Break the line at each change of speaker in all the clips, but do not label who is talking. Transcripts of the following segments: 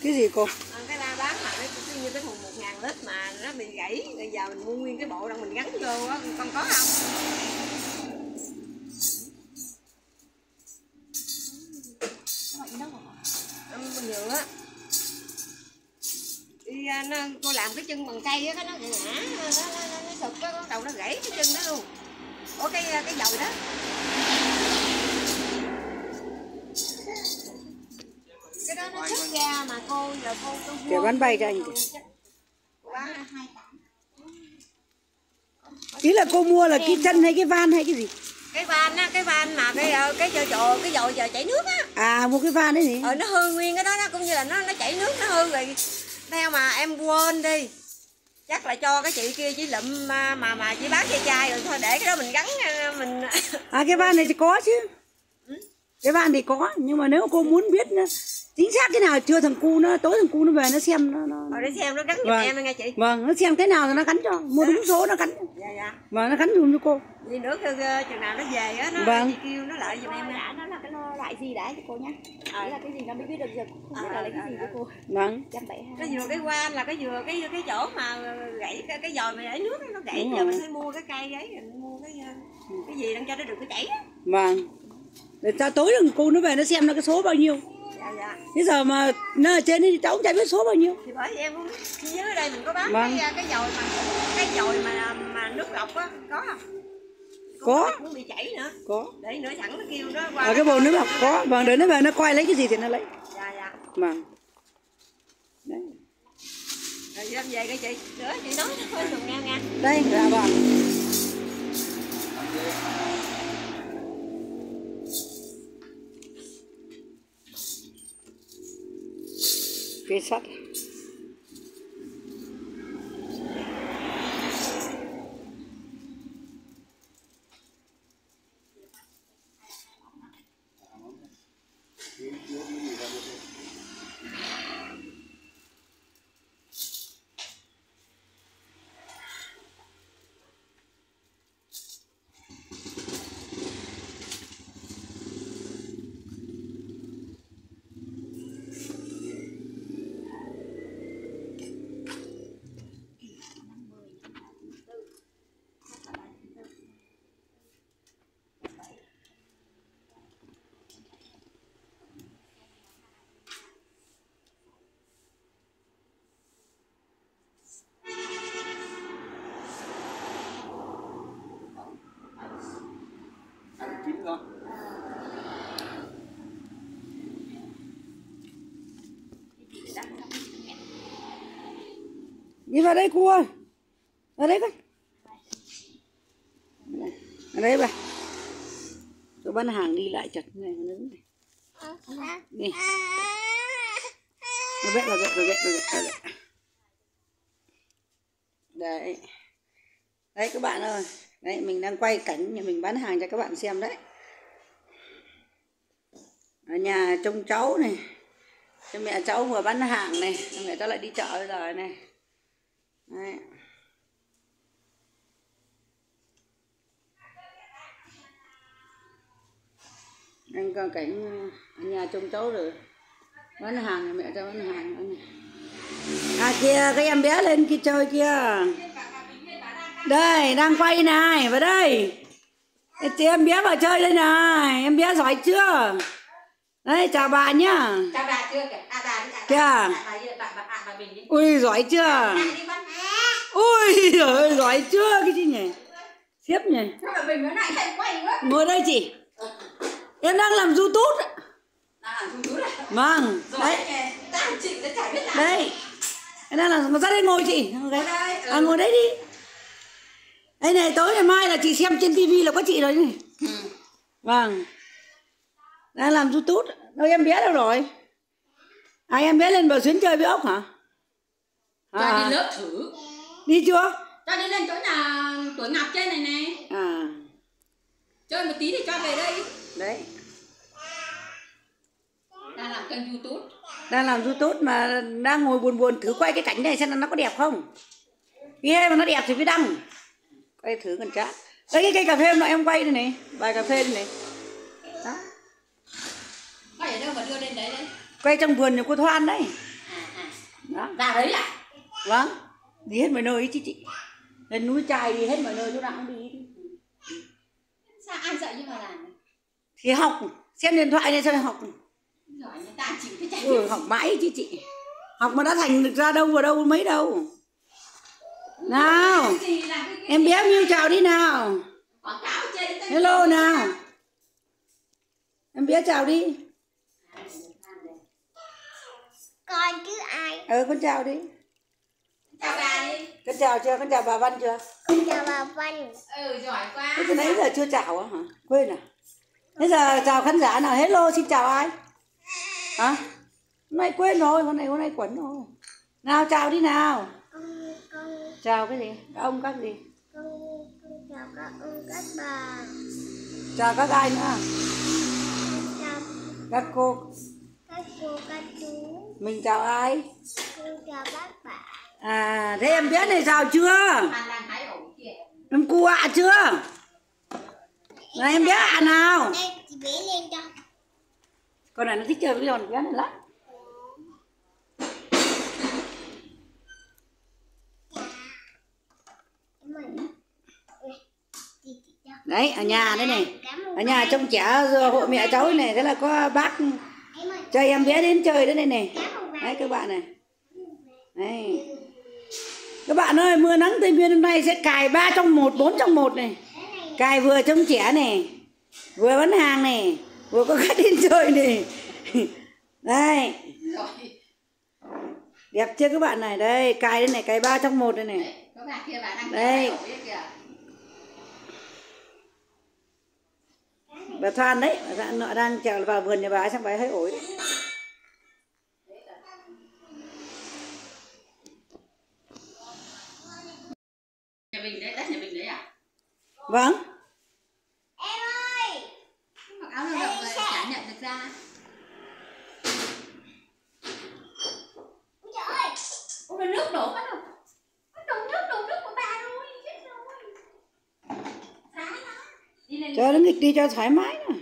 Cái gì cô?
Cái la bán mà nó như cái thùng 1.000 lít mà nó bị gãy, bây giờ mình mua nguyên cái bộ đang mình gắn vô á, con có không? Nhựa đi cô làm cái chân bằng cây á, nó ngã nó sụp cái đầu nó gãy cái chân đó luôn. Ủa cái dồi đó cái đó nó xuất ra mà cô giờ cô
Để bán bay cho anh kìa. Ý là cô mua là cái chân hay cái van hay cái gì?
Cái van á, cái van mà cái dồi giờ chảy nước á.
À mua cái van đấy gì?
Nó hư nguyên cái đó, nó cũng như là nó chảy nước, nó hư rồi. Theo mà em quên đi. Chắc là cho cái chị kia chỉ lụm mà chỉ bán chai chai rồi thôi, để cái đó mình gắn mình.
À cái van này thì có chứ. Cái van thì có, nhưng mà nếu cô muốn biết chính xác cái nào chưa, thằng cu nó tối thằng cu nó về nó xem nó
để xem nó gắn giùm em nghe chị.
Vâng, nó xem thế nào rồi nó gắn cho, mua đúng số nó gắn.
Dạ.
Vâng, nó gắn dùm cho cô.
Vì nữa chừng nào nó về á, nó
vâng.
chị kêu nó lại giùm em.
Nó là cái loại gì đã cho cô nhá. Là cái gì nó mới biết được giờ không biết là lấy cái gì cho cô.
Vâng.
172.
Cái vừa cái quan là cái vừa cái chỗ mà gãy cái dòi mà để nước nó gãy, giờ mình phải mua cái cây ấy, mình mua cái gì đang cho nó đừng có chảy á.
Vâng. Để cho tối thằng cu nó về nó xem nó cái số bao nhiêu.
Dạ.
Thế giờ mà nó ở trên thì cháu cũng chả biết số bao nhiêu.
Thì bởi vì em cũng nhớ ở đây mình có bán
vâng.
cái dồi mà nước lọc á, có không?
Có.
Cũng bị chảy nữa.
Có.
Để nữa sẵn nó kêu nó qua.
Ở cái bồn nước lọc có. Vâng, để nó về nó coi lấy cái gì thì nó lấy.
Dạ.
Vâng. Đấy.
Rồi em về cái chị. Nữa chị nói thôi đừng nghe nha.
Đây, dạ vâng. Cái sắt. Đi vào đây cô ơi. Ở đây coi. Ở đây bà. Tôi bán hàng đi lại chật này nó đứng này. Nè. Nó vẽ. Đấy. Đấy các bạn ơi. Đấy mình đang quay cảnh nhà mình bán hàng cho các bạn xem đấy. Ở nhà trông cháu này. Cho mẹ cháu vừa bán hàng này, cho mẹ cháu lại đi chợ bây giờ này. Đấy. Anh coi cảnh nhà trông cháu rồi bán hàng này, mẹ cháu bán hàng nữa này. À kìa, cái em bé lên kia chơi kia. Đây, đang quay này, vào đây. Chị em bé vào chơi đây này, em bé giỏi chưa? Đây, chào bà nhá.
Chào bà chưa kìa?
Kìa. Ui, giỏi chưa? Ui, giời, giỏi chưa cái gì nhỉ? Xếp nhỉ? Ngồi đây chị. Em đang làm YouTube. Vâng. Đấy. Đây. Em đang làm, ra đây ngồi chị. À, ngồi đấy đi. Đây này, tối ngày mai là chị xem trên tivi là có chị rồi này. Vâng. Đang làm YouTube. Đâu em bé đâu rồi? À em bé lên Bờ Xuyến chơi với ốc hả?
Cho đi lớp thử.
Đi chưa?
Cho đi lên chỗ nhà tuổi Ngọc trên này này.
À.
Chơi một tí thì cho về đây.
Đấy.
Đang làm kênh YouTube.
Đang làm YouTube mà đang ngồi buồn thử quay cái cảnh này xem nó có đẹp không. Nghe mà nó đẹp thì mới đăng. Quay thử gần chát. Đấy cái cây cà phê mà em quay đây này, bài cà phê này. Đó.
Quay ở đâu mà đưa lên đấy đấy?
Quay trong vườn nhà cô Thoan đấy.
À.
Đó.
Ra đấy à?
Vâng, đi hết mọi nơi ý chị. Lên núi chài đi hết mọi nơi, chỗ nào cũng đi.
Sao ai dạy nhưng mà làm?
Thì học, xem điện thoại này cho học.
Giỏi người ta chịu cái chạy.
Học mãi chứ chị. Học mà đã thành được ra đâu vào đâu mấy đâu. Nào, em bé Miu chào đi nào.
Quảng cáo trên
Hello nào. Em bé chào đi.
Con chứ ai?
Con chào đi.
chào bà đi.
Con chào chưa? Con chào bà Văn chưa?
Con chào bà Văn.
Giỏi quá.
Thế từ nãy giờ chưa chào á hả? Quên à? Bây giờ chào khán giả nào. Hello, xin chào ai? Hả? Hôm nay quên rồi, hôm nay quẩn rồi. Nào chào đi nào.
Con
Chào cái gì? Các ông các gì?
con chào các ông các bà.
Chào các ai nữa?
Chào
Các cô.
các cô các chú.
Mình chào ai?
Con chào các bạn.
À, thế em bé này chào chưa?
Bạn đang thái ổ kìa.
Em cu ạ chưa? Này em bé ạ nào?
Đây chị bé lên cho.
Con này nó thích chơi với con bé này lắm. Đấy, ở nhà đấy này. Ở nhà trông trẻ hộ mẹ cháu này, thế là có bác cho em bé đến chơi đấy này. Đấy các bạn này. Đấy. Các bạn ơi, mưa nắng Tây Nguyên hôm nay sẽ cài 3 trong 1, 4 trong 1 này. Cài vừa trông trẻ này, vừa bán hàng này, vừa có khách đến chơi này. Đây. Đẹp chưa các bạn này? Đây, cài đây này, cài 3 trong 1 đây này.
Có bà kia bà đang
đây. Bà Thoan đấy, bà Thoan nọ đang trèo vào vườn nhà bà, xong bà ấy thấy ổi đấy.
Nhà mình đấy, đất nhà mình đấy à?
Vâng.
Em ơi.
Mặc áo lao động rồi chả nhận được ra.
Trời ơi.
Ôi, nước đổ mất rồi. Đổ nước của bà rồi. Chết rồi. Phá nó. Đi lên.
Cho nó nghịch đi cho thoải mái nữa.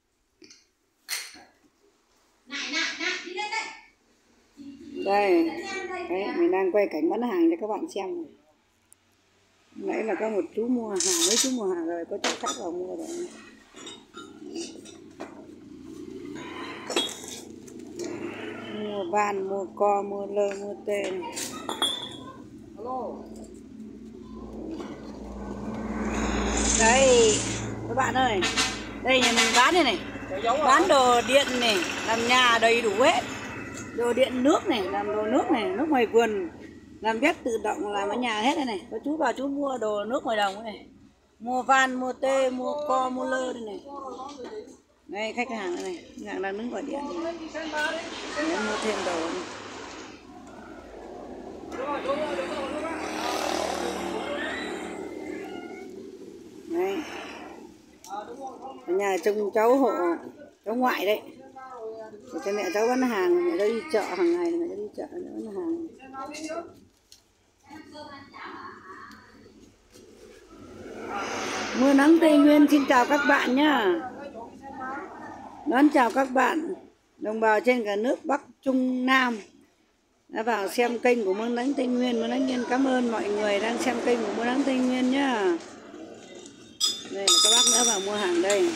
Này, đi lên đây.
Đây. Đấy, mình đang quay cảnh bán hàng cho các bạn xem này. Nãy là có một chú mua hàng, mấy chú mua hàng rồi, có chú khách vào mua rồi. Mua van, mua co, mua lơ, mua tê này. Đây, các bạn ơi, đây nhà mình bán đây này, bán đồ điện này, làm nhà đầy đủ hết. Đồ điện nước này, làm đồ nước này, nước ngoài vườn, làm bếp tự động, làm ở nhà hết đây này. Có chú vào chú mua đồ nước ngoài đồng này, mua van, mua tê, mua co, mua lơ đây này. Đây khách hàng đây này, khách hàng đang đứng gọi điện này. Để mua thêm đồ này. Đây. Ở nhà trông cháu hộ cháu ngoại đấy. Để cho mẹ cháu bán hàng, mẹ cháu đi chợ hàng ngày, mẹ cháu đi chợ để bán hàng. Mưa nắng Tây Nguyên xin chào các bạn nhá. Đón chào các bạn đồng bào trên cả nước Bắc Trung Nam đã vào xem kênh của Mưa Nắng Tây Nguyên. Mưa Nắng cảm ơn mọi người đang xem kênh của Mưa Nắng Tây Nguyên nhá. Đây là các bác nữa vào mua hàng đây.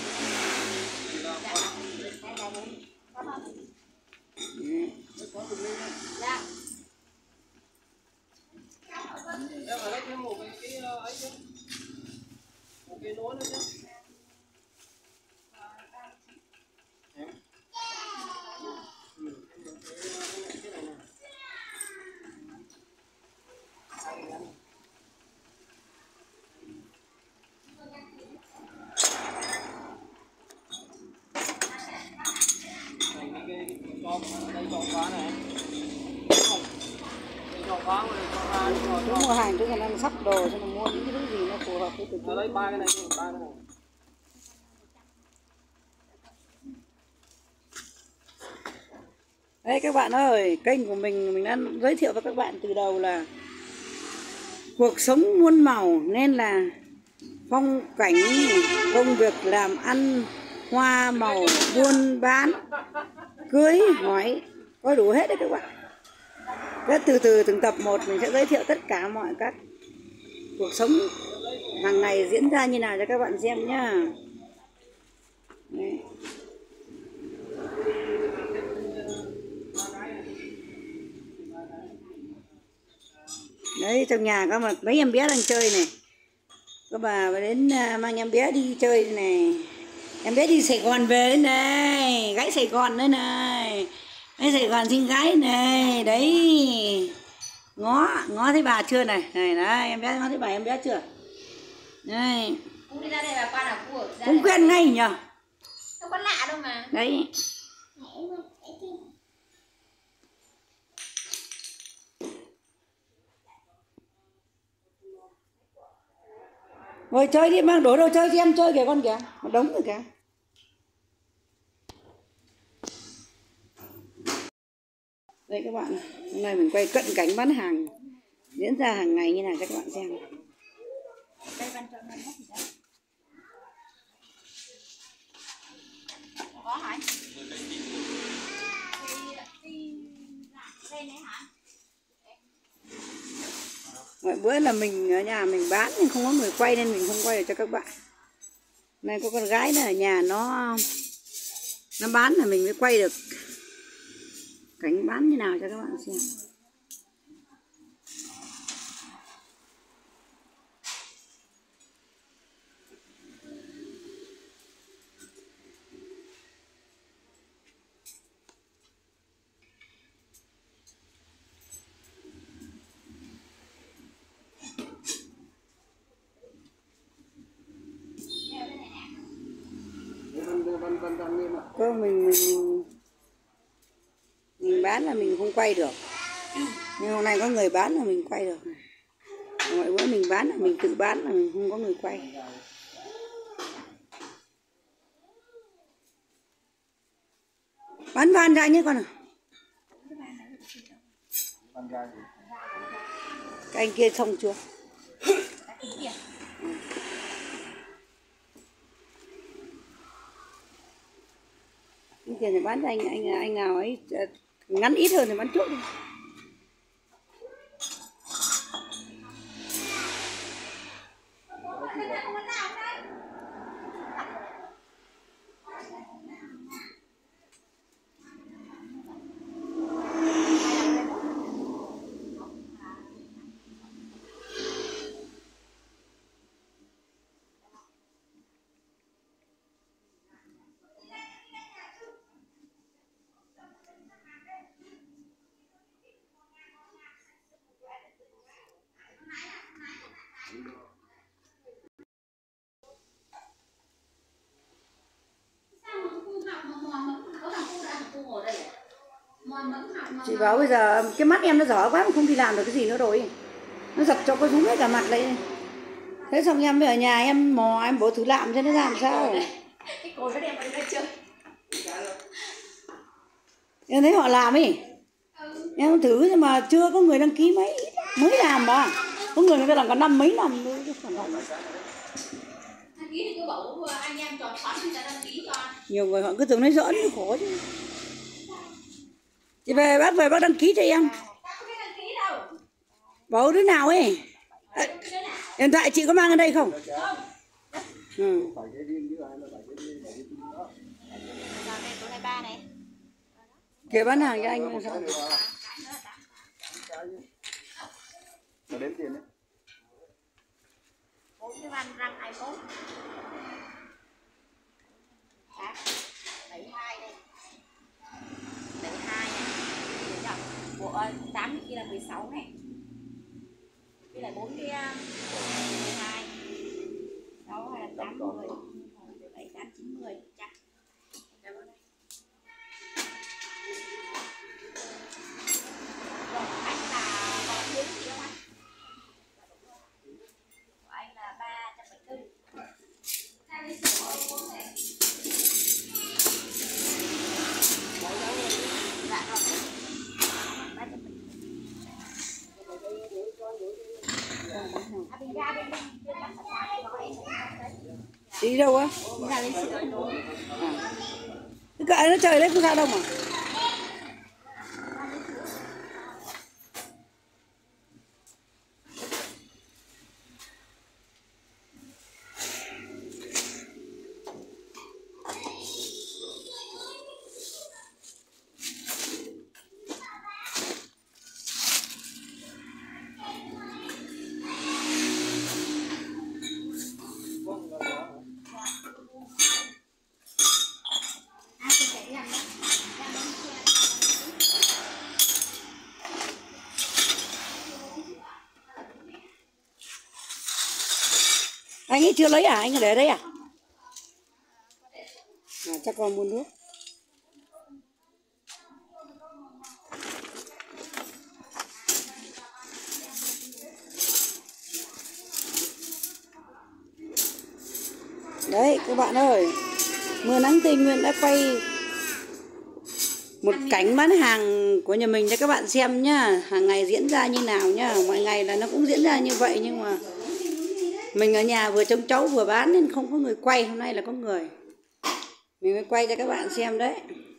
Chú mua hàng chú còn đang sắp đồ cho nó mua những cái thứ gì nó phù hợp với chú. Lấy 3 cái này, 3 cái này. Đây các bạn ơi, kênh của mình đã giới thiệu với các bạn từ đầu là cuộc sống muôn màu, nên là phong cảnh, công việc làm ăn, hoa màu, buôn bán, cưới hỏi, có đủ hết đấy các bạn. Rất từ từ từng tập một mình sẽ giới thiệu tất cả mọi các cuộc sống hàng ngày diễn ra như nào cho các bạn xem nhá. Đấy. Đấy, trong nhà có mấy em bé đang chơi này. Có bà đến mang em bé đi chơi này. Em bé đi Sài Gòn về đấy này, gái Sài Gòn đấy này. Gái Sài Gòn xinh gái này, đấy. Ngó thấy bà chưa này? Này đấy, em bé ngó thấy bà em bé chưa? Đây.
Cũng đi ra đây bà qua nào của.
Cũng quen ngay nhỉ?
Đâu có lạ đâu mà.
Đấy. Ngồi chơi đi, mang đổ đồ chơi cho em chơi kìa con kìa. Một đống rồi kìa. Đây các bạn, hôm nay mình quay cận cảnh bán hàng diễn ra hàng ngày như nào cho các bạn xem.
Đây ban cho nó mất gì đó. Có hả? Đây này hả?
Mọi bữa là mình ở nhà mình bán nhưng không có người quay nên mình không quay được cho các bạn. Nay có con gái nó ở nhà nó bán là mình mới quay được cảnh bán như nào cho các bạn xem. Có mình bán là mình không quay được, nhưng hôm nay có người bán là mình quay được. Mọi bữa mình bán là mình tự bán là mình không có người quay. Bán van ra nhé con à. Các anh kia xong chưa? Cái tiền thì bán cho anh nào ấy ngắn ít hơn thì bán trước đi. Chị bảo bây giờ cái mắt em nó dở quá, không đi làm được cái gì nữa rồi. Nó giật cho cái rúm hết cả mặt này. Thế xong em ở nhà em mò em bổ thử làm cho nó ra làm sao.
Cái cô nó đem vào đây chơi.
Em thấy họ làm ấy. Em thử nhưng mà chưa có người đăng ký mới làm mà. Có người ta làm cả mấy năm nữa.
Đăng ký thì cứ bảo anh em tròn xoắn người ta đăng ký cho.
Nhiều người họ cứ tưởng nói giỡn khổ chứ. Chị về bác đăng ký cho em.
Không biết đăng ký đâu.
Bảo đứa nào ấy. Hiện tại chị có mang ở đây không?
Không.
Ừ. Kìa bán hàng cho anh sao?
Đếm tiền đấy.
4 cái van răng 24. 72 đây. 72 này. Bộ 8 kia là 16 này. Đây là 4 cái 12. 6 hay là 8 10. 7 8 9 10 chắc.
Đi đâu á? Cái kệ nó trời đấy không sao đâu mà. Anh ấy chưa lấy à? Anh để đấy à? Chắc con mua nước. Đấy các bạn ơi, Mưa Nắng Tây Nguyên đã quay một cảnh bán hàng của nhà mình cho các bạn xem nhá. Hàng ngày diễn ra như nào nhá. Mọi ngày là nó cũng diễn ra như vậy, nhưng mà mình ở nhà vừa trông cháu vừa bán nên không có người quay. Hôm nay là có người, mình mới quay cho các bạn xem đấy.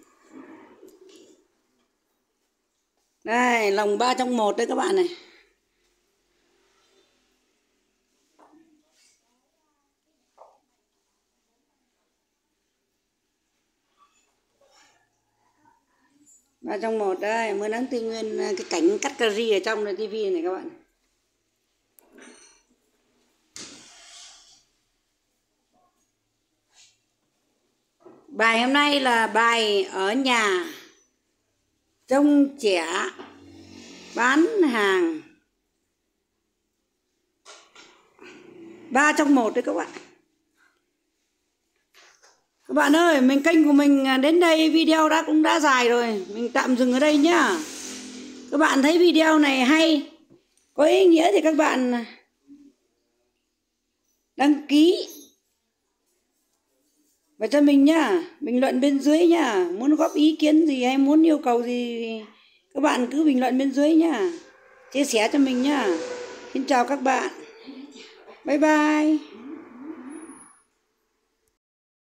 Đây, lòng 3 trong 1 đấy các bạn này. Ba trong 1 đây, Mưa Nắng Tây Nguyên, cái cảnh cắt cà ri ở trong này tivi này các bạn. Bài hôm nay là bài ở nhà trông trẻ bán hàng 3 trong 1 đấy các bạn. Các bạn ơi, kênh của mình đến đây video cũng đã dài rồi, mình tạm dừng ở đây nhá. Các bạn thấy video này hay, có ý nghĩa thì các bạn đăng ký và cho mình nhá, bình luận bên dưới nhá. Muốn góp ý kiến gì hay muốn yêu cầu gì thì các bạn cứ bình luận bên dưới nhá, chia sẻ cho mình nhá. Xin chào các bạn, bye bye.